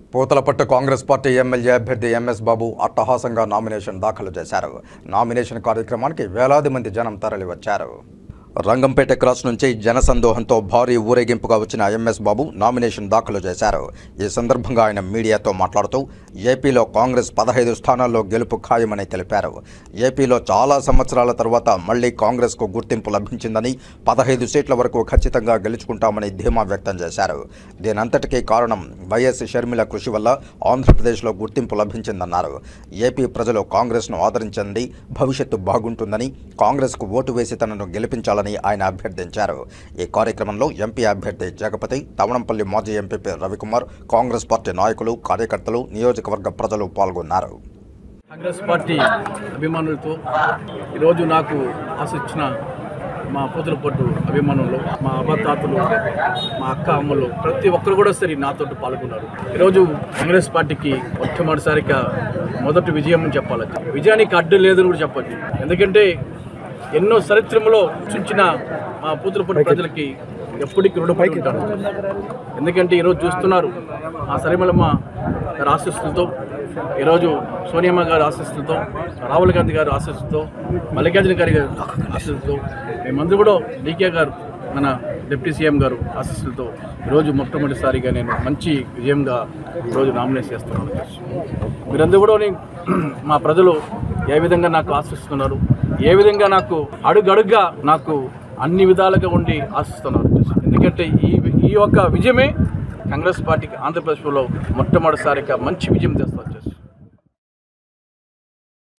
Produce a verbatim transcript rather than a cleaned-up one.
Puthalapattu Congress party MLA అభ్యర్థి MS Babu అట్టహాసంగా nomination దాఖలు చేశారు. నామినేషన్ కార్యక్రమానికి వేలాది మంది జనం తరలివచ్చారు. రంగంపేట క్రాస్ నుంచి జనసందోహంతో భారీ ఊరేగింపుగా వచ్చిన ఎంఎస్ బాబు నామినేషన్ దాఖలు చేశారు. ఈ సందర్భంగా ఆయన మీడియాతో మాట్లాడుతూ ఏపీలో కాంగ్రెస్ పదహైదు స్థానాల్లో గెలుపు ఖాయమని తెలిపారు. ఏపీలో చాలా సంవత్సరాల తర్వాత మళ్లీ కాంగ్రెస్కు గుర్తింపు లభించిందని, పదహైదు సీట్ల వరకు ఖచ్చితంగా గెలుచుకుంటామని ధీమా వ్యక్తం చేశారు. దీనంతటికీ కారణం వైఎస్ షర్మిల కృషి వల్ల ఆంధ్రప్రదేశ్లో గుర్తింపు లభించిందన్నారు. ఏపీ ప్రజలు కాంగ్రెస్ను ఆదరించండి, భవిష్యత్తు బాగుంటుందని, కాంగ్రెస్కు ఓటు వేసి తనను గెలిపించాలని ఆయన అభ్యర్థించారు. ఈ కార్యక్రమంలో ఎంపీ అభ్యర్థి జగపతి, తవణంపల్లి మాజీ ఎంపీ రవికుమార్, కాంగ్రెస్ పార్టీ నాయకులు, కార్యకర్తలు, నియోజకవర్గ ప్రజలు పాల్గొన్నారు. కాంగ్రెస్ పార్టీ అభిమానులతో ఈరోజు నాకు ఆశించిన మా పూతలపట్టు అభిమానులు, మా అబ్బతాతలు, మా అక్క అమ్మలు ప్రతి ఒక్కరు కూడా సరే నాతో పాల్గొన్నారు. ఈరోజు కాంగ్రెస్ పార్టీకి మొట్టమొదటిసారిగా మొదటి విజయం అని చెప్పాలి. విజయానికి అడ్డు లేదని కూడా చెప్పచ్చు. ఎందుకంటే ఎన్నో చరిత్రలో చుంచిన మా పూతలపట్టు ప్రజలకి ఎప్పటికీ రుణపడి ఉంటారు. ఎందుకంటే ఈరోజు చూస్తున్నారు ఆ సరిమలమ్మ గారి ఆశీస్సులతో, ఈరోజు సోనియమ్మ గారి ఆశీస్సులతో, రాహుల్ గాంధీ గారి ఆశీస్సులతో, మల్లికార్జున గారి ఆశీస్సులతో, మేమందరూ కూడా డీకే గారు మన డిప్యూటీ సీఎం గారు ఆశీస్సులతో ఈరోజు మొట్టమొదటిసారిగా నేను మంచి విజయంగా ఈరోజు నామినేట్ చేస్తున్నాను. మీరందరూ కూడా మా ప్రజలు ఏ విధంగా నాకు ఆశిస్తున్నారు, ఏ విధంగా నాకు అడుగడుగ్గా నాకు అన్ని విధాలుగా ఉండి ఆశిస్తున్నారు. ఎందుకంటే ఈ ఈ యొక్క విజయమే కాంగ్రెస్ పార్టీకి ఆంధ్రప్రదేశ్లో మొట్టమొదటిసారిగా మంచి విజయం తెస్తారు.